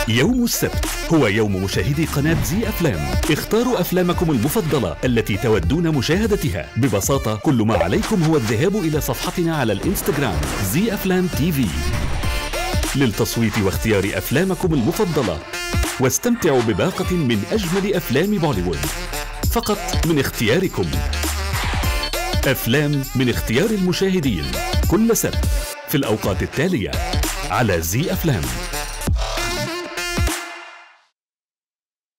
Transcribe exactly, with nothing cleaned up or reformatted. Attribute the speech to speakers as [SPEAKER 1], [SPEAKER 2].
[SPEAKER 1] يوم السبت هو يوم مشاهدي قناة زي أفلام. اختاروا أفلامكم المفضلة التي تودون مشاهدتها. ببساطة كل ما عليكم هو الذهاب إلى صفحتنا على الإنستغرام زي أفلام تي في للتصويت واختيار أفلامكم المفضلة، واستمتعوا بباقة من أجمل أفلام بوليوود فقط من اختياركم. أفلام من اختيار المشاهدين كل سبت في الأوقات التالية على زي أفلام.